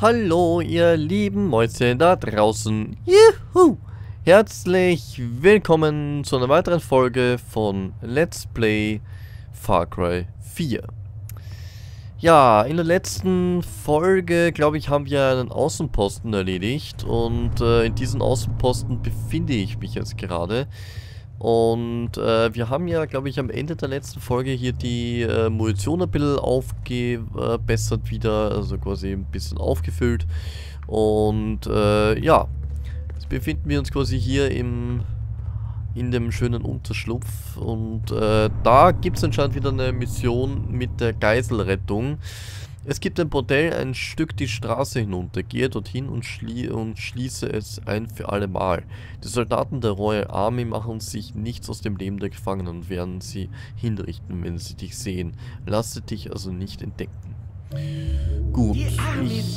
Hallo, ihr lieben Mäuse da draußen. Juhu! Herzlich willkommen zu einer weiteren Folge von Let's Play Far Cry 4. Ja, in der letzten Folge, glaube ich, haben wir einen Außenposten erledigt. Und in diesem Außenposten befinde ich mich jetzt gerade. Und wir haben ja, glaube ich, am Ende der letzten Folge hier die Munition ein bisschen aufgebessert wieder, also quasi ein bisschen aufgefüllt. Und ja, jetzt befinden wir uns quasi hier in dem schönen Unterschlupf. Und da gibt es anscheinend wieder eine Mission mit der Geiselrettung. Es gibt ein Bordell ein Stück die Straße hinunter. Gehe dorthin und schließe es ein für alle Mal. Die Soldaten der Royal Army machen sich nichts aus dem Leben der Gefangenen und werden sie hinrichten, wenn sie dich sehen. Lasse dich also nicht entdecken. Gut, ich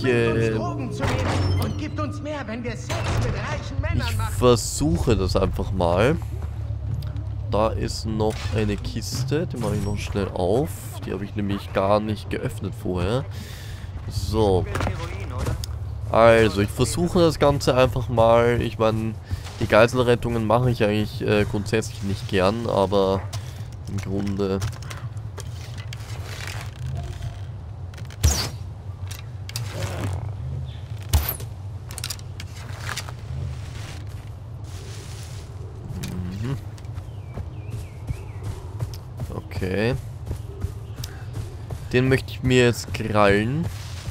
versuche das einfach mal. Da ist noch eine Kiste, die mache ich noch schnell auf. Die habe ich nämlich gar nicht geöffnet vorher. So. Also, ich versuche das Ganze einfach mal. Ich meine, die Geiselrettungen mache ich eigentlich grundsätzlich nicht gern, aber im Grunde... Okay. Den möchte ich mir jetzt krallen.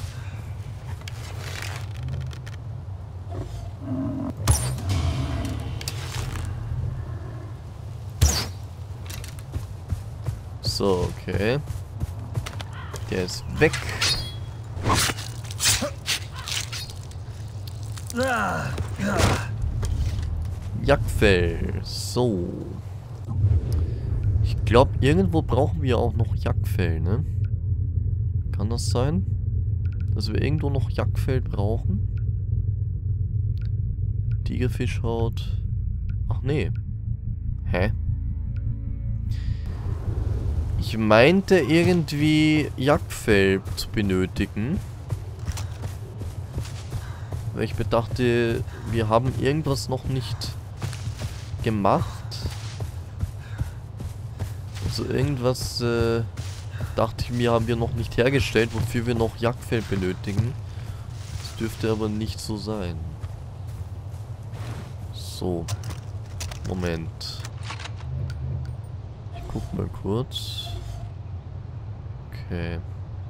So, okay. Der ist weg. Jagdfell. So. Ich glaube, irgendwo brauchen wir auch noch Jagdfell, ne? Kann das sein? Dass wir irgendwo noch Jagdfell brauchen? Tigerfischhaut. Ach nee. Hä? Ich meinte irgendwie Jagdfell zu benötigen. Weil ich bedachte, wir haben irgendwas noch nicht gemacht. Also irgendwas, dachte ich mir, haben wir noch nicht hergestellt, wofür wir noch Jagdfell benötigen. Das dürfte aber nicht so sein. So. Moment. Ich guck mal kurz. Okay.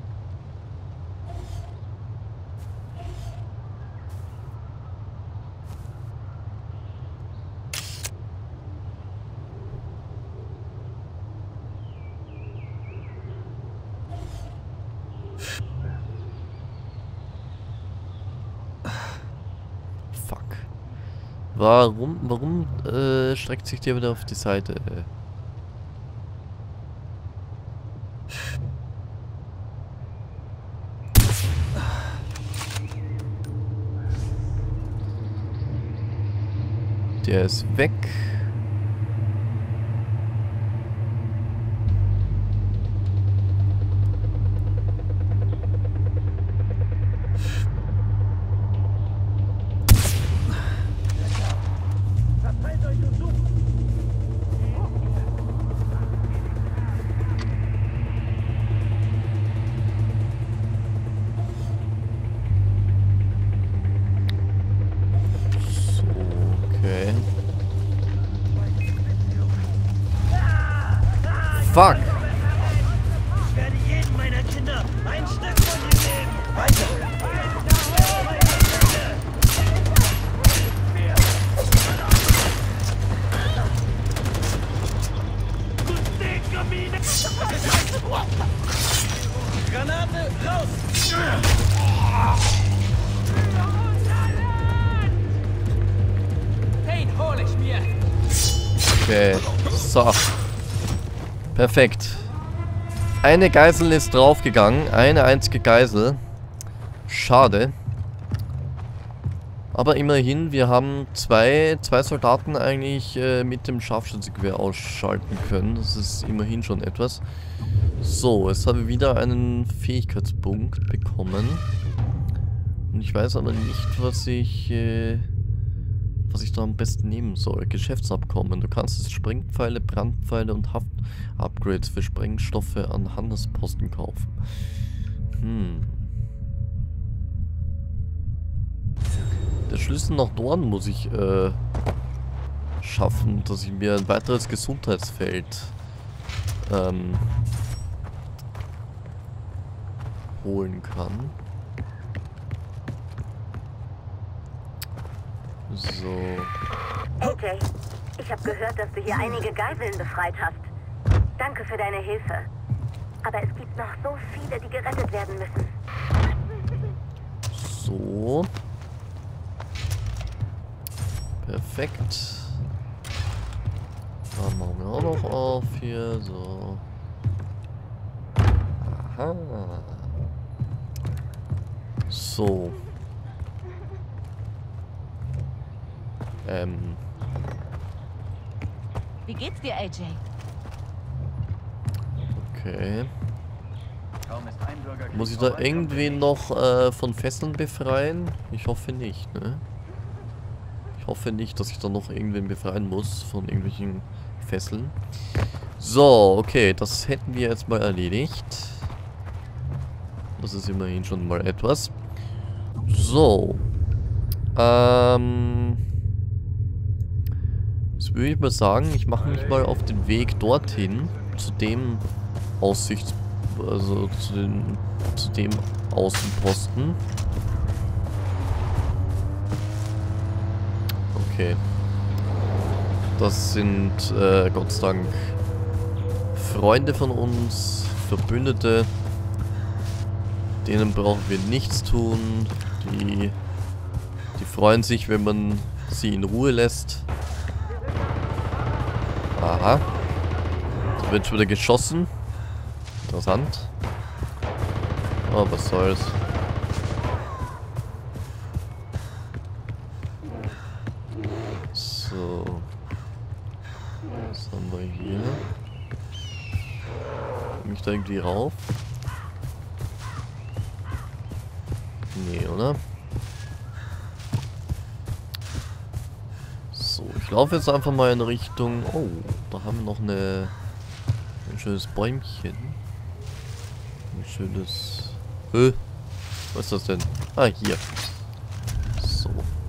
Warum streckt sich der wieder auf die Seite? Der ist weg. Fuck! Ich werde jedem meiner Kinder ein Stück von ihm nehmen! Weiter! Granate, raus! Den hol ich mir! Okay, so. Perfekt. Eine Geisel ist draufgegangen. Eine einzige Geisel. Schade. Aber immerhin, wir haben zwei Soldaten eigentlich mit dem Scharfschützengewehr ausschalten können. Das ist immerhin schon etwas. So, jetzt haben wir wieder einen Fähigkeitspunkt bekommen. Und ich weiß aber nicht, was ich da am besten nehmen soll. Geschäftsabkommen. Du kannst jetzt Sprengpfeile, Brandpfeile und Haft-Upgrades für Sprengstoffe an Handelsposten kaufen. Der Schlüssel nach Dorn muss ich schaffen, dass ich mir ein weiteres Gesundheitsfeld holen kann. So. AJ, ich habe gehört, dass du hier einige Geiseln befreit hast. Danke für deine Hilfe. Aber es gibt noch so viele, die gerettet werden müssen. So. Perfekt. Dann machen wir auch noch auf hier. So. Aha. So. Wie geht's dir, AJ? Okay. Muss ich da irgendwie noch von Fesseln befreien? Ich hoffe nicht, ne? Ich hoffe nicht, dass ich da noch irgendwen befreien muss von irgendwelchen Fesseln. So, okay, das hätten wir jetzt mal erledigt. Das ist immerhin schon mal etwas. So. Jetzt würde ich mal sagen, ich mache mich mal auf den Weg dorthin, zu dem zu dem Außenposten. Okay. Das sind, Gott sei Dank, Freunde von uns, Verbündete. Denen brauchen wir nichts tun. Die freuen sich, wenn man sie in Ruhe lässt. Aha. Da wird schon wieder geschossen. Interessant. Oh, was soll's. So. Was haben wir hier? Komm ich da irgendwie rauf? Nee, oder? So, ich laufe jetzt einfach mal in Richtung... Oh, da haben wir noch ein schönes Bäumchen. Ein schönes... Was ist das denn? Ah, hier. So.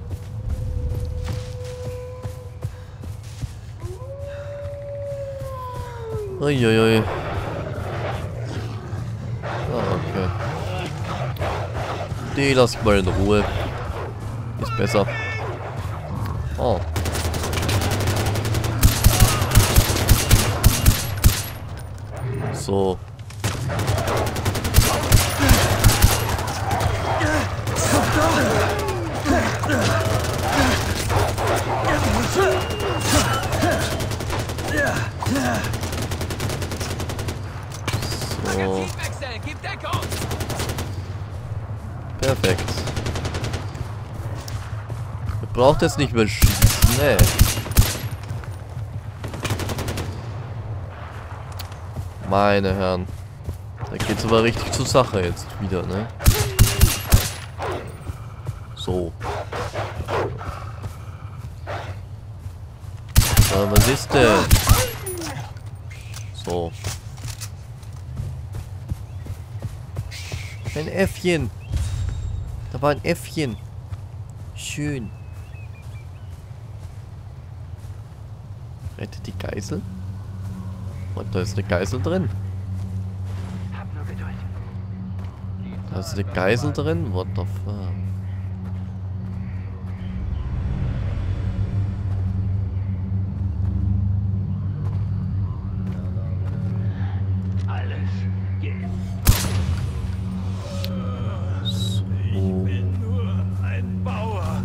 Uiuiui. Ah, okay. Die lass ich mal in Ruhe. Ist besser. Oh. So. So. Perfekt. Ihr braucht jetzt nicht mehr schießen, ne? Meine Herren. Da geht's aber richtig zur Sache jetzt wieder, ne? So. Was ist denn? So. Ein Äffchen. Da war ein Äffchen. Schön. Rettet die Geisel? Und da ist eine Geisel drin. Da ist eine Geisel drin? What the fuck? Alles geht. Ich bin nur ein Bauer.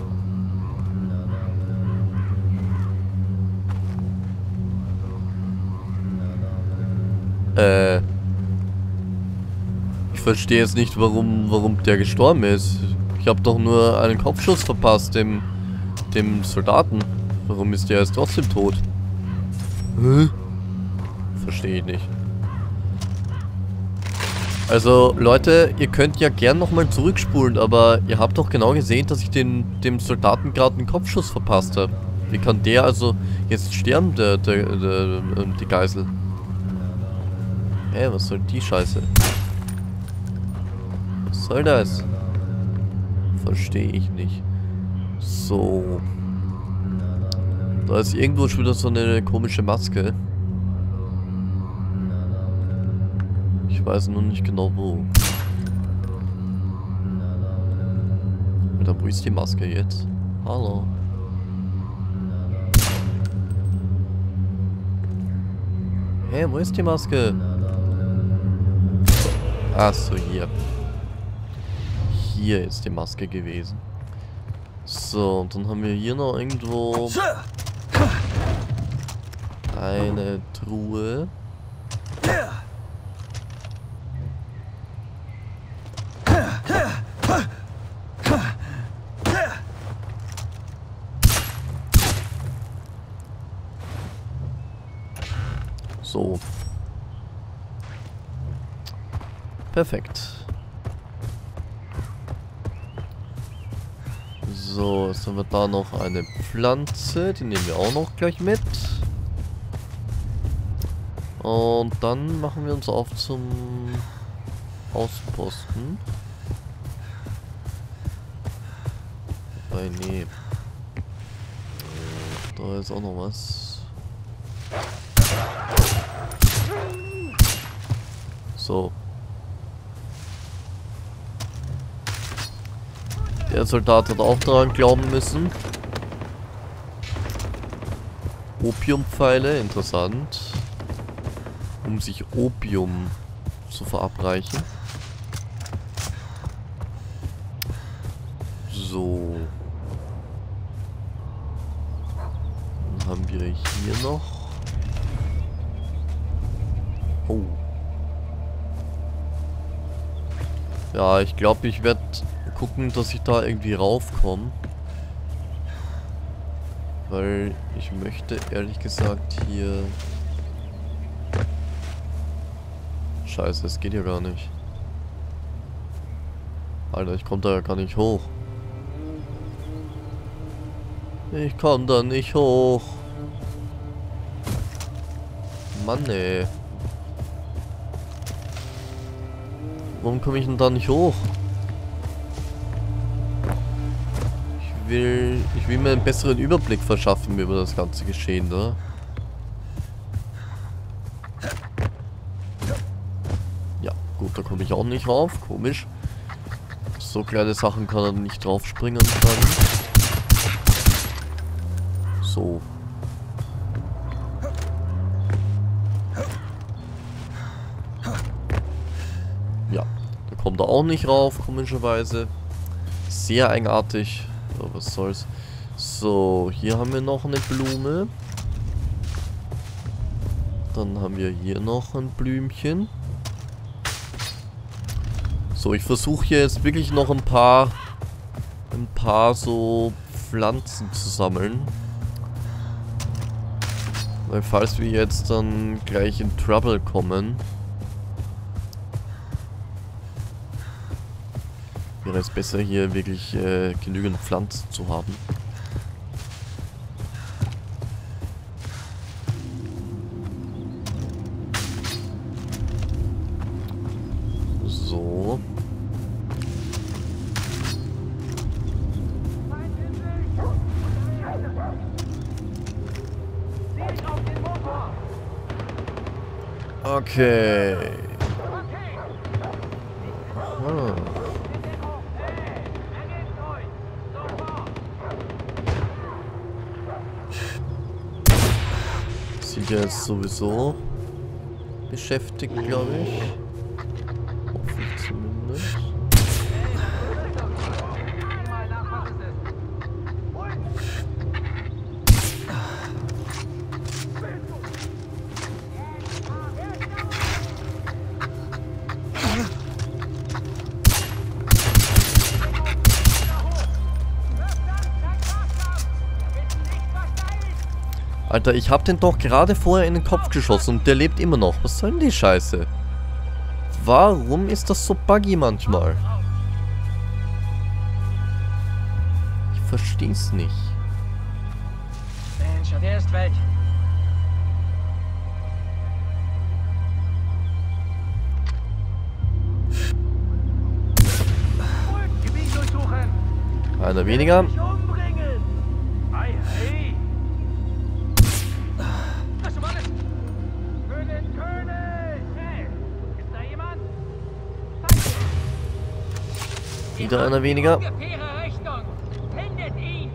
Ich verstehe jetzt nicht, warum der gestorben ist. Ich habe doch nur einen Kopfschuss verpasst, dem Soldaten. Warum ist der jetzt trotzdem tot? Hä? Verstehe ich nicht. Also, Leute, ihr könnt ja gern nochmal zurückspulen, aber ihr habt doch genau gesehen, dass ich dem Soldaten gerade einen Kopfschuss verpasst habe. Wie kann der also jetzt sterben, die Geisel? Hä, was soll die Scheiße? Was soll das? Verstehe ich nicht. So. Da ist irgendwo schon wieder so eine komische Maske. Ich weiß nur nicht genau wo. Alter, wo ist die Maske jetzt? Hallo. Hey, wo ist die Maske? Ach so, hier. Hier ist die Maske gewesen. So, und dann haben wir hier noch irgendwo eine Truhe. So. Perfekt. So, jetzt haben wir da noch eine Pflanze. Die nehmen wir auch noch gleich mit. Und dann machen wir uns auf zum Ausposten. Wobei, nee. Da ist auch noch was. So. Der Soldat hat auch daran glauben müssen. Opiumpfeile, interessant. Um sich Opium zu verabreichen. So. Dann haben wir hier noch. Oh. Ja, ich glaube, ich werde gucken, dass ich da irgendwie raufkomme. Weil ich möchte ehrlich gesagt hier... Scheiße, es geht ja gar nicht. Alter, ich komme da ja gar nicht hoch. Ich komme da nicht hoch. Mann, ey. Warum komme ich denn da nicht hoch? Ich will mir einen besseren Überblick verschaffen über das ganze Geschehen, ne? Ja, gut, da komme ich auch nicht rauf. Komisch. So kleine Sachen kann er nicht drauf springen anscheinend. So. Ja, da kommt er auch nicht rauf, komischerweise. Sehr eigenartig. Aber was soll's. So, hier haben wir noch eine Blume. Dann haben wir hier noch ein Blümchen. So, ich versuche hier jetzt wirklich noch ein paar so Pflanzen zu sammeln. Weil falls wir jetzt dann gleich in Trouble kommen, wäre es besser hier wirklich genügend Pflanzen zu haben. So. Okay. Aha. Sind ja jetzt sowieso beschäftigt, glaube ich. Hoffe ich zumindest. Alter, ich hab den doch gerade vorher in den Kopf geschossen und der lebt immer noch. Was soll denn die Scheiße? Warum ist das so buggy manchmal? Ich versteh's nicht. Mensch, der ist weg. Gebiet durchsuchen. Einer weniger. Mich umbringen. Ei, hey. Was zum alles? Für den König. Hey, ist da jemand? Wieder einer weniger. Ungefähre Richtung. Findet ihn.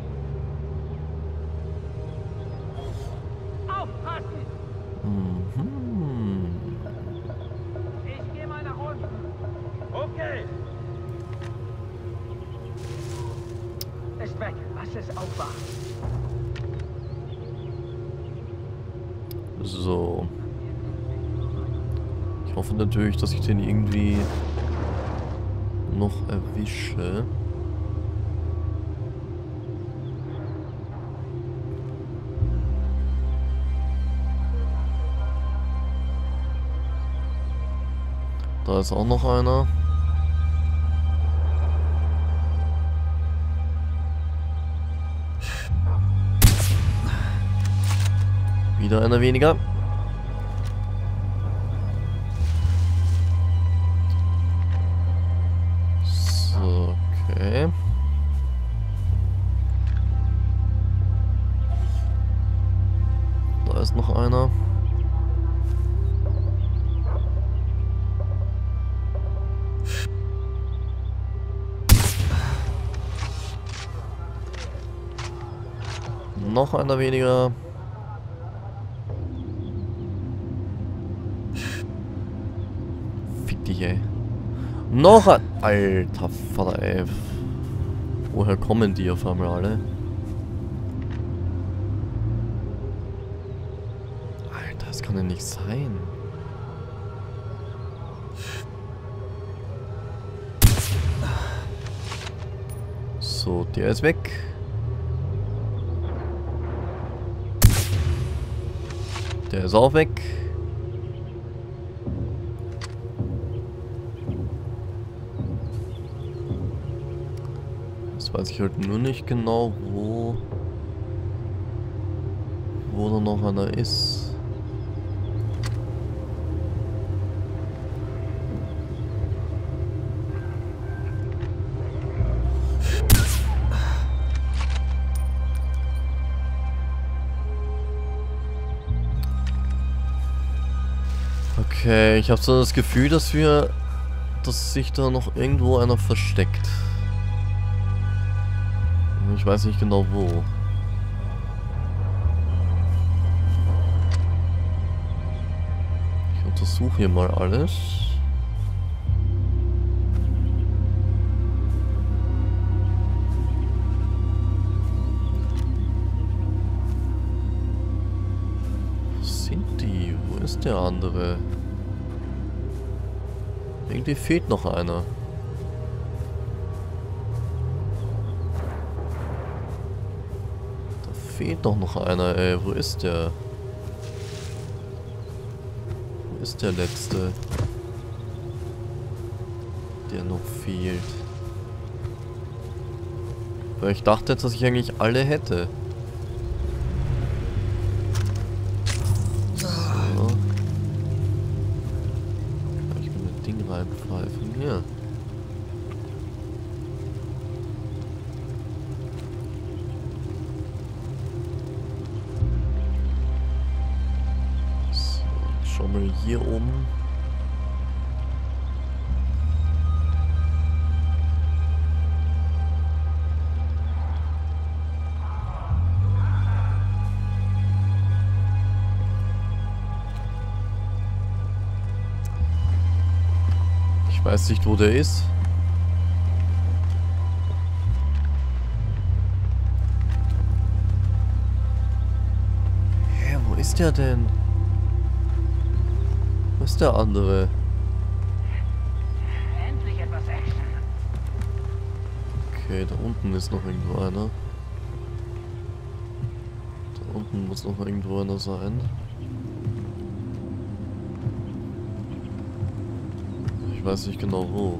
Aufpassen. Mhm. Ich gehe mal nach unten. Okay. Ist weg. Was ist aufwacht? So. Ich hoffe natürlich, dass ich den irgendwie noch erwische. Da ist auch noch einer. Wieder einer weniger. So, okay. Da ist noch einer. Noch einer weniger. Fick dich, ey. Noch ein... Alter Vater, ey. Woher kommen die auf einmal alle? Alter, das kann ja nicht sein. So, der ist weg. Der ist auch weg. Jetzt weiß ich halt nur nicht genau, wo da noch einer ist. Okay, ich habe so das Gefühl, dass sich da noch irgendwo einer versteckt. Ich weiß nicht genau wo. Ich untersuche hier mal alles. Wo sind die? Wo ist der andere? Irgendwie fehlt noch einer. Da fehlt doch noch einer, ey. Wo ist der? Wo ist der letzte? Der noch fehlt. Weil ich dachte jetzt, dass ich eigentlich alle hätte. Reinpfeifen hier. So, schau mal hier oben. Ich weiß nicht, wo der ist. Hä, wo ist der denn? Wo ist der andere? Endlich etwas Action. Okay, da unten ist noch irgendwo einer. Da unten muss noch irgendwo einer sein. weiß nicht genau wo.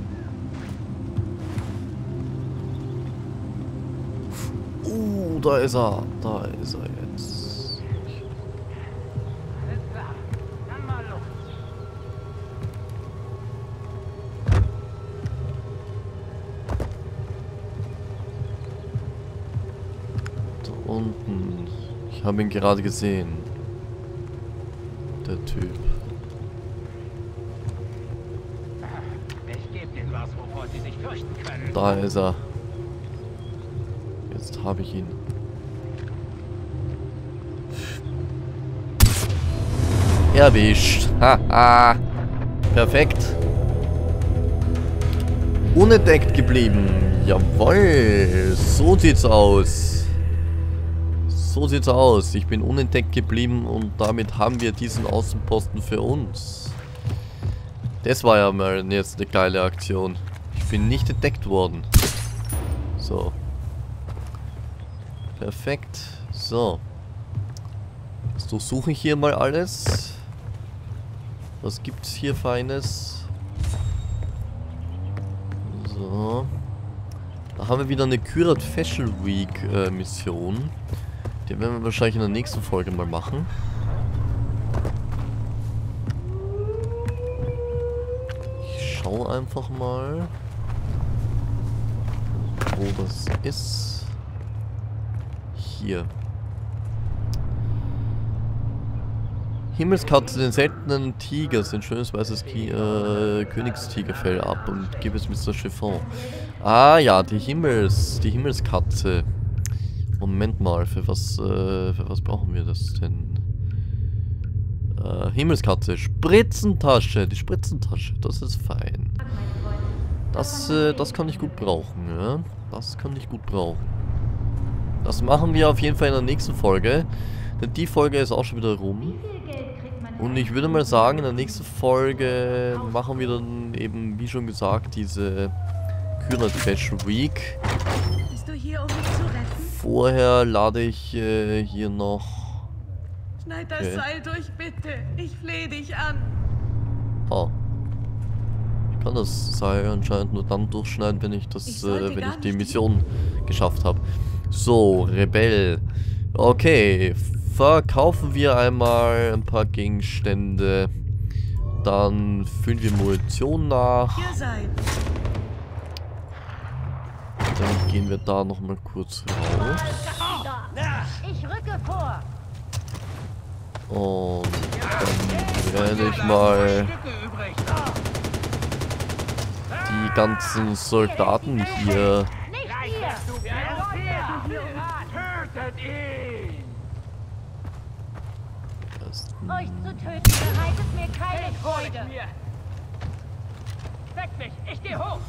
Da ist er. Da ist er jetzt. Dann mal los. Da unten. Ich habe ihn gerade gesehen. Der Typ. Ich gebe Ihnen was, wovor Sie sich fürchten können. Da ist er. Jetzt habe ich ihn. Erwischt. Haha. Perfekt. Unentdeckt geblieben. Jawohl. So sieht's aus. So sieht's aus. Ich bin unentdeckt geblieben und damit haben wir diesen Außenposten für uns. Das war ja mal jetzt eine geile Aktion. Ich bin nicht entdeckt worden. So. Perfekt. So. Jetzt durchsuche ich hier mal alles. Was gibt's hier Feines? So. Da haben wir wieder eine Kyrat Fashion Week Mission. Die werden wir wahrscheinlich in der nächsten Folge mal machen. Ich schaue einfach mal, wo das ist. Hier. Himmelskatze den seltenen Tiger, ein schönes weißes Königstigerfell ab und gib es Mr. Chiffon. Ah ja, die Himmelskatze. Moment mal, für was brauchen wir das denn? Himmelskatze, Spritzentasche, die Spritzentasche, das ist fein. Das kann ich gut brauchen, ja. Das kann ich gut brauchen. Das machen wir auf jeden Fall in der nächsten Folge. Denn die Folge ist auch schon wieder rum. Und ich würde mal sagen, in der nächsten Folge machen wir dann eben, wie schon gesagt, diese Kyrat Fashion Week. Bist du hier, um mich zu retten? Vorher lade ich hier noch... Schneid das Seil durch, bitte. Ich flehe dich an. Oh. Ich kann das Seil anscheinend nur dann durchschneiden, wenn ich die Mission geschafft habe. So, Rebell. Okay, verkaufen wir einmal ein paar Gegenstände. Dann füllen wir Munition nach. Hier sein. Dann gehen wir da nochmal kurz raus. Ich rücke vor. Und dann werde ich mal die ganzen Soldaten hier... Tötet ihn! Euch zu töten bereitet mir keine Freude. Weck mich! Ich gehe hoch!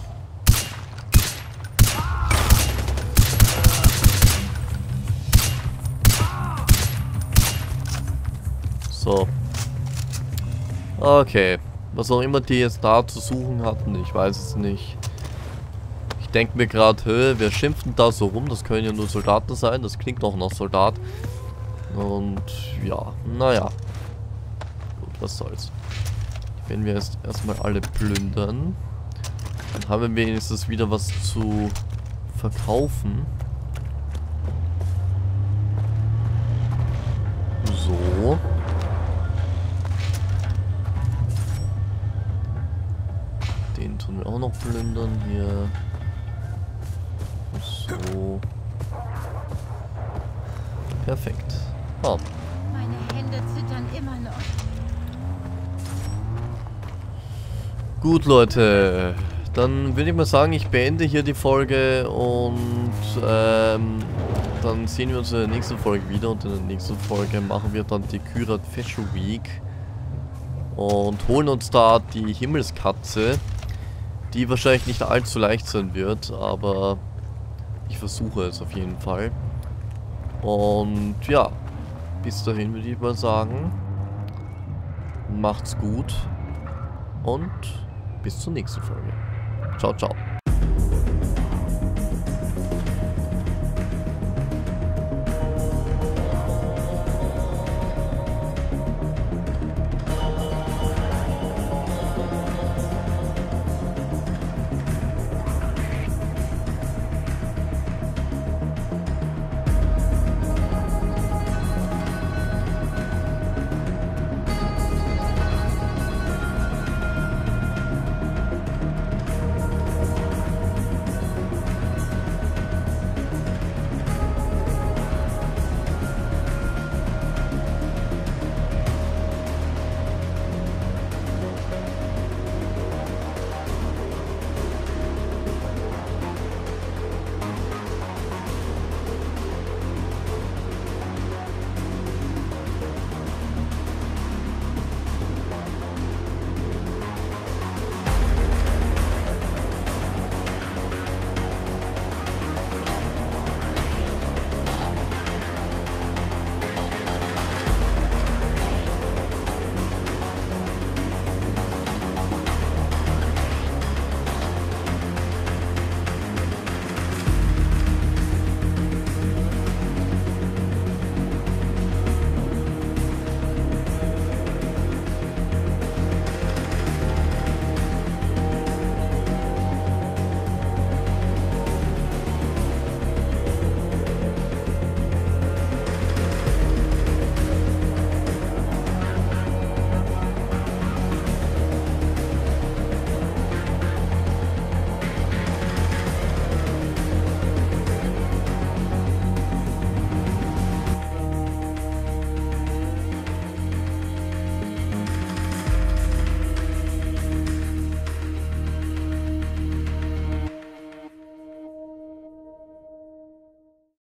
So. Okay. Was auch immer die jetzt da zu suchen hatten, ich weiß es nicht. Ich denke mir gerade, wer schimpft denn da so rum? Das können ja nur Soldaten sein. Das klingt auch nach Soldat. Und ja, naja. Gut, was soll's. Wenn wir jetzt erstmal alle plündern, dann haben wir wenigstens wieder was zu verkaufen. So. Den tun wir auch noch plündern hier. So. Perfekt. Oh. Meine Hände zittern immer noch. Gut, Leute. Dann würde ich mal sagen, ich beende hier die Folge und dann sehen wir uns in der nächsten Folge wieder. Und in der nächsten Folge machen wir dann die Kyrat Fashion Week und holen uns da die Himmelskatze, die wahrscheinlich nicht allzu leicht sein wird, aber ich versuche es auf jeden Fall. Und ja, bis dahin würde ich mal sagen, macht's gut und bis zur nächsten Folge. Ciao, ciao.